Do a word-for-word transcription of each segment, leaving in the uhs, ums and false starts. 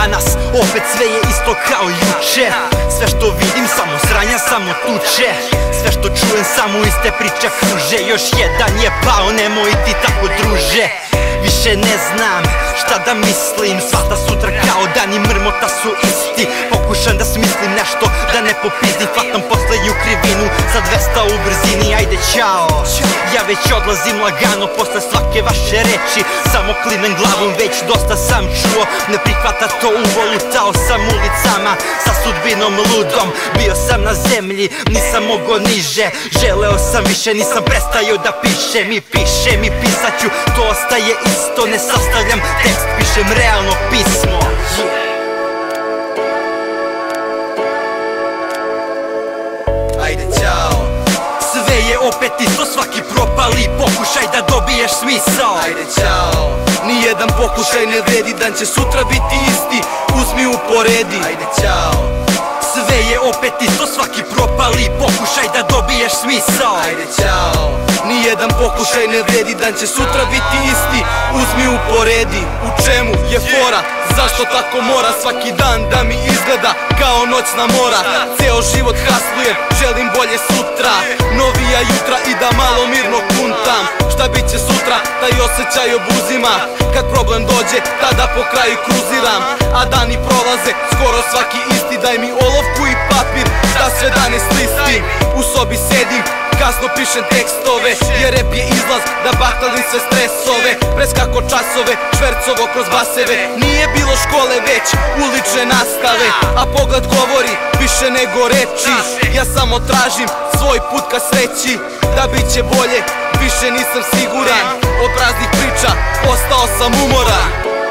danas, opet sve je isto kao juče. Sve što vidim samo sranja, samo tuče. Sve što čujem samo iste priče kruže. Još jedan je pao, nemoj ti tako druže. Više ne znam šta da mislim, svata sutra kao dan i mrmota su isti. Pokušam da smislim nešto, da ne popizdim, hvatam poslednju krivinu za dvesta u brzini, ajde ćao. Ja već odlazim lagano posle svake vaše reči, samo klinem glavom, već dosta sam čuo. Ne prihvata to uvolu, tao sam ulicama sa sudbinom ludom. Bio sam na zemlji, nisam mogo niže, želeo sam više, nisam prestajao da pišem. I pišem i pisaću, to ostaje isto, ne sastavljam tekst, pišem realno pismo. Ajde ćao. Sve je opet isto, svaki propali pokušaj da dobiješ smisao. Ajde ćao. Nijedan pokušaj ne vredi, dan će sutra biti isti, uzmi uporedi. Ajde ćao. Sve je opet isto, svaki propali pokušaj da dobiješ smisao. Ajde ćao. Nijedan pokušaj ne vredi, dan će sutra biti isti, uzmi uporedi. U čemu je fora? Zašto tako mora svaki dan da mi izgleda kao noćna mora? Ceo život haslujem, želim bolje sutra, novija jutra i da malo mirno kuntam. Šta bit će sutra, taj osjećaj obuzima. Kad problem dođe, tada po kraju kruziram. A dani prolaze, skoro svaki isti. Daj mi olovku i papir, da sve dane slistim. U sobi sedim, kasno pišem tekstove, jer rep je izlaz da bahtalim sve stresove. Preskako časove, švercovo kroz baseve. Nije bilo škole već ulične nastave, a pogled govori više nego reči. Ja samo tražim svoj put ka sreći, da bit će bolje, više nisam siguran. Od praznih priča ostao sam umoran.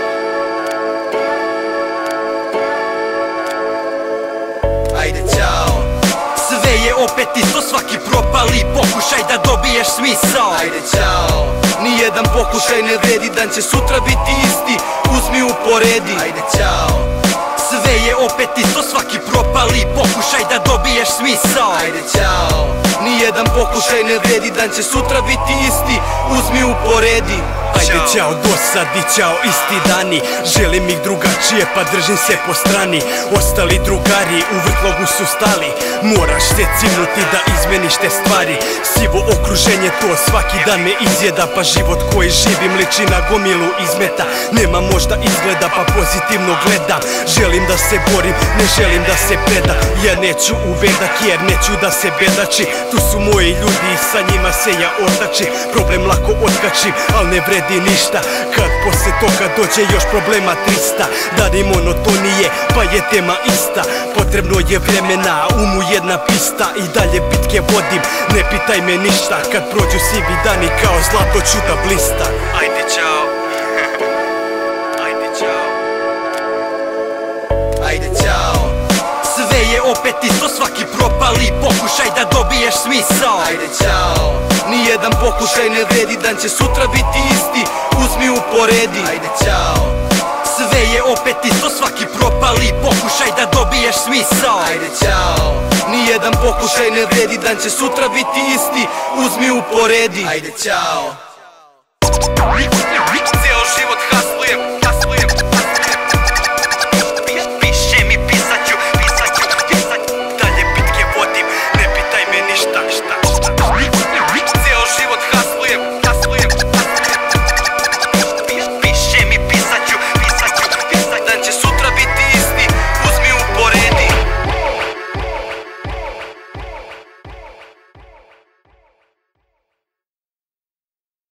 Ajde ćao. Sve je opet isto, svaki propali pokušaj da dobiješ smisao. Ajde ćao. Nijedan pokušaj ne vredi, dan će sutra biti isti, uzmi uporedi. Ajde ćao. Sve je opet isto, svaki propali pokušaj da dobiješ smisao. Ajde ćao. Nijedan pokušaj ne vredi, dan će sutra biti isti, uzmi uporedi. Ajde ćao, dosadi, ćao, isti dani. Želim ih drugačije pa držim se po strani. Ostali drugari u vrtlogu su stali. Moraš se cimnuti da izmeniš te stvari. Sivo okruženje to svaki dan me izjeda, pa život koji živim liči na gomilu izmeta. Nema možda izgleda pa pozitivno gledam. Želim da se borim, ne želim da se predam. Ja neću u bedak jer neću da se bedači. Tu su moji ljudi i sa njima se ja otačim. Problem lako otkačim, al ne vredi ništa kad posle toga dođe još problema trista. Dani monotonije pa je tema ista. Potrebno je vremena, umu jedna pista. I dalje bitke vodim, ne pitaj me ništa. Kad prođu sivi dani kao zlato ću da blista. Ajde ćao. Ajde ćao. Ajde ćao. Sve je opet isto, svaki propali pokušaj da dobiješ smisao. Ajde ćao. Nijedan pokušaj ne vredi, dan će sutra biti isti, uzmi uporedi. Ajde ćao. Sve je opet isto, svaki propali pokušaj da dobiješ smisao. Ajde ćao. Nijedan pokušaj ne vredi, dan će sutra biti isti, uzmi uporedi. Ajde ćao. Ceo život haslujem,